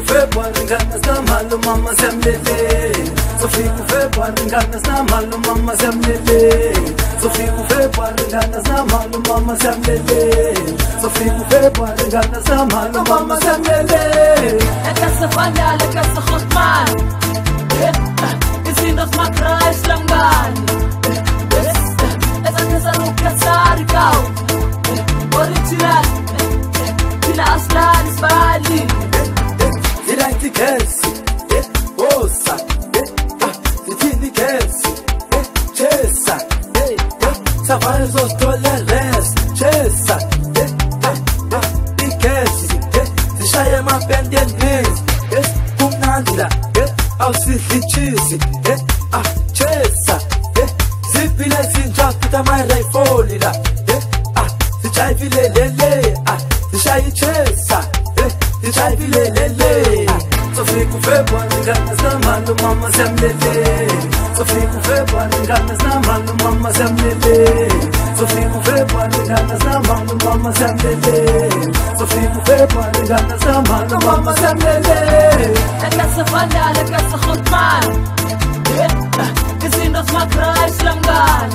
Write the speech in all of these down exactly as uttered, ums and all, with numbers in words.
February ngana samalo mama semlele Sofika February ngana samalo mama semlele Sofika February ngana samalo mama semlele Sofika February ngana samalo mama semlele Ekasa fandala ekasa khotman Isinos makrais langan Esa kesa ruka sarikau Original Kila aslan isbali Direct Kelsey, eh, Osa, eh, ah, Titini Kelsey, eh, Chesa, eh, ah, Savares os toleres, Chesa, eh, ah, ah, Di Kelsey, eh, Se chama pendientes, eh, Pumnanda, eh, Ao Sicilichisi, eh, ah, Chesa, eh, Zipile Sinja, Puta mais Rai Folila, eh, ah, Se chai Vilelele, ah, Se chai Chesa, eh, Se chai Vilelele. Sofika February ngana samalo mama semlele Sofika February ngana samalo mama semlele Sofika February ngana samalo mama semlele Sofika February ngana samalo mama semlele Ekasa fandala ekasa khotman Isinos makrais langan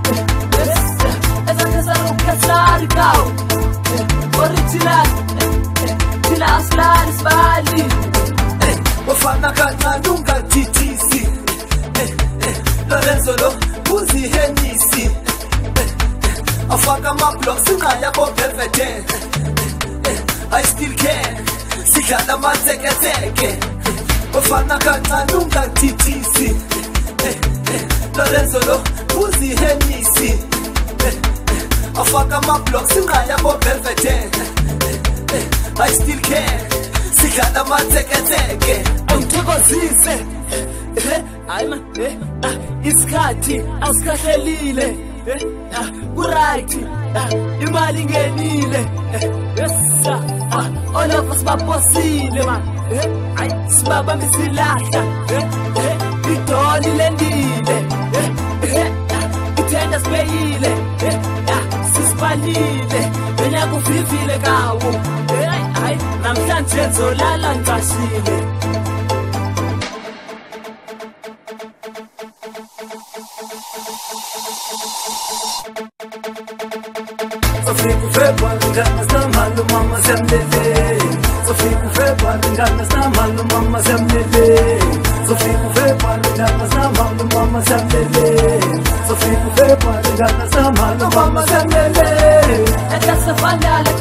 Esa kesa ruka sarikau Original Kila aslan isbali Wafana kata nunga titisi Lorenzo lo Uzi Henisi Afaka mablok Singaya bo velvete I still can Sikala mateke teke Wafana kata nunga titisi Lorenzo lo Uzi Henisi Afaka mablok Singaya bo velvete I still can Sikala mateke teke Angithokozise eh ayima eh isikhathi awusikhahlelile eh ku-right imali ngenile yes all of us baphosile ma eh ay sibabambe silahla eh idoli lendile eh ithenda sibeyile eh sisibalile wena kufifile kawo eh ay namhlanje zolala ngashile Sofika February ngana samalo mama semlele Sofika February ngana samalo mama semlele Sofika February ngana samalo mama semlele Sofika February ngana samalo mama semlele Ekasa fandala